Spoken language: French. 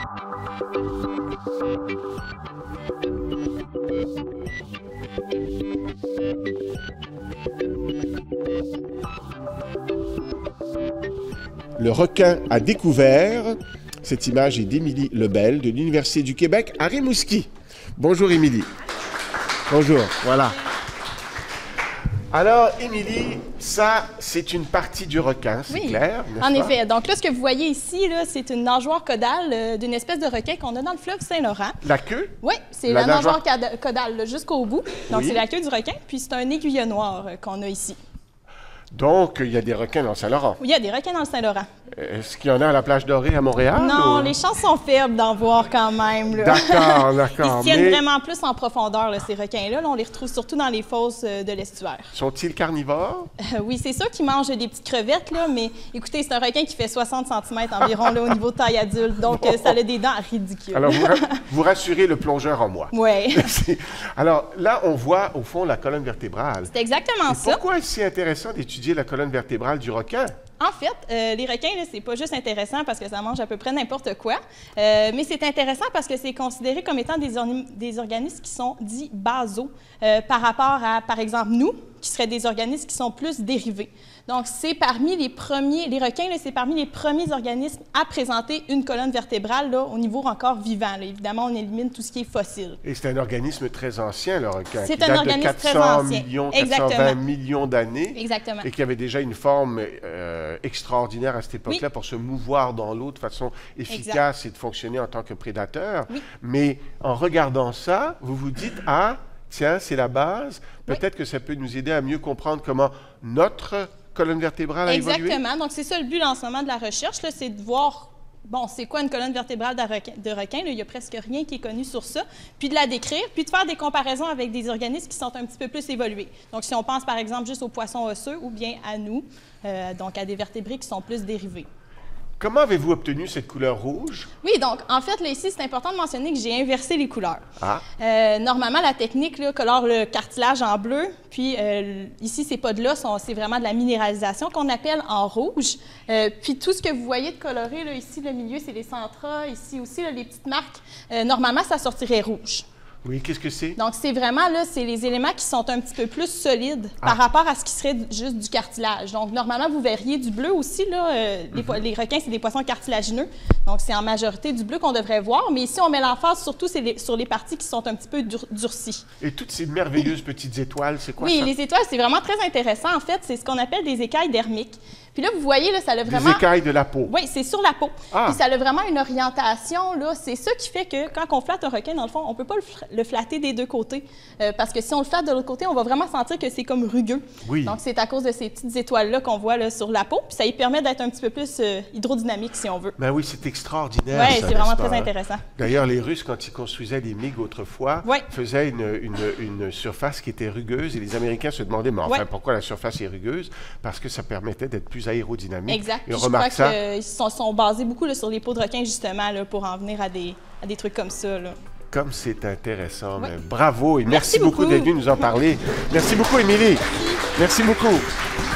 Le requin à découvert. Cette image est d'Émilie Lebel de l'Université du Québec à Rimouski. Bonjour Émilie. Bonjour, voilà. Alors Émilie, ça c'est une partie du requin, c'est clair, n'est-ce pas? En effet. Donc là, ce que vous voyez ici, c'est une nageoire caudale d'une espèce de requin qu'on a dans le fleuve Saint-Laurent. La queue? Oui, c'est la nageoire caudale jusqu'au bout. Donc c'est la queue du requin, puis c'est un aiguillon noir qu'on a ici. Donc, il y a des requins dans le Saint-Laurent. Oui, il y a des requins dans le Saint-Laurent. Est-ce qu'il y en a à la plage Dorée à Montréal? Non, ou... les chances sont faibles d'en voir quand même. D'accord, d'accord. Ils tiennent vraiment plus en profondeur, là, ces requins-là. Là, on les retrouve surtout dans les fosses de l'estuaire. Sont-ils carnivores? Oui, c'est sûr qu'ils mangent des petites crevettes, là, mais écoutez, c'est un requin qui fait 60 cm environ là, au niveau de taille adulte. Donc, ça a des dents ridicules. Alors, vous rassurez le plongeur en moi. Oui. Alors, là, on voit, au fond, la colonne vertébrale. C'est exactement ça. Pourquoi est-ce si intéressant d'étudier la colonne vertébrale du requin? En fait, les requins, c'est pas juste intéressant parce que ça mange à peu près n'importe quoi, mais c'est intéressant parce que c'est considéré comme étant des organismes qui sont dits basaux par rapport à, par exemple, nous, qui seraient des organismes qui sont plus dérivés. Donc, c'est parmi les premiers, les requins, c'est parmi les premiers organismes à présenter une colonne vertébrale là, au niveau encore vivant. Là. Évidemment, on élimine tout ce qui est fossile. Et c'est un organisme très ancien, le requin. C'est un organisme très ancien. 420 millions d'années. Exactement. Et qui avait déjà une forme extraordinaire à cette époque-là pour se mouvoir dans l'eau de façon efficace et de fonctionner en tant que prédateur. Oui. Mais en regardant ça, vous vous dites, ah, tiens, c'est la base. Peut-être que ça peut nous aider à mieux comprendre comment notre colonne vertébrale a évolué. Exactement. Donc, c'est ça le but en ce moment de la recherche, c'est de voir, bon, c'est quoi une colonne vertébrale de requin? Là, il n'y a presque rien qui est connu sur ça. Puis de la décrire, puis de faire des comparaisons avec des organismes qui sont un petit peu plus évolués. Donc, si on pense, par exemple, juste aux poissons osseux ou bien à nous, donc à des vertébrés qui sont plus dérivés. Comment avez-vous obtenu cette couleur rouge? Oui, donc, en fait, là, ici, c'est important de mentionner que j'ai inversé les couleurs. Ah. Normalement, la technique là, colore le cartilage en bleu, puis ici, ces pas de l'os, c'est vraiment de la minéralisation qu'on appelle en rouge. Puis tout ce que vous voyez de coloré, là, ici, le milieu, c'est les centras, ici aussi, là, les petites marques. Normalement, ça sortirait rouge. Oui, qu'est-ce que c'est? Donc, c'est vraiment, là, c'est les éléments qui sont un petit peu plus solides par rapport à ce qui serait juste du cartilage. Donc, normalement, vous verriez du bleu aussi, là. Les requins, c'est des poissons cartilagineux. Donc, c'est en majorité du bleu qu'on devrait voir. Mais ici, on met l'emphase surtout sur les parties qui sont un petit peu durcies. Et toutes ces merveilleuses petites étoiles, c'est quoi ça? Oui, les étoiles, c'est vraiment très intéressant. En fait, c'est ce qu'on appelle des écailles dermiques. Puis là, vous voyez, là, ça a vraiment... Des écailles de la peau. Oui, c'est sur la peau. Puis ça a vraiment une orientation, là. C'est ça qui fait que quand on flatte un requin, dans le fond, on ne peut pas le flatter des deux côtés. Parce que si on le flatte de l'autre côté, on va vraiment sentir que c'est comme rugueux. Oui. Donc, c'est à cause de ces petites étoiles-là qu'on voit là, sur la peau. Puis ça lui permet d'être un petit peu plus hydrodynamique, si on veut. Ben oui, c'est extraordinaire. Oui, c'est vraiment très intéressant. D'ailleurs, les Russes, quand ils construisaient les MiG autrefois, faisaient une surface qui était rugueuse. Et les Américains se demandaient, mais enfin, pourquoi la surface est rugueuse? Parce que ça permettait d'être plus aérodynamique. Exact. Et je crois qu'ils sont basés beaucoup là, sur les peaux de requin, justement, là, pour en venir à des trucs comme ça. Là. Comme c'est intéressant. Mais bravo et merci beaucoup d'être venu nous en parler. Merci beaucoup, Émilie. Merci beaucoup.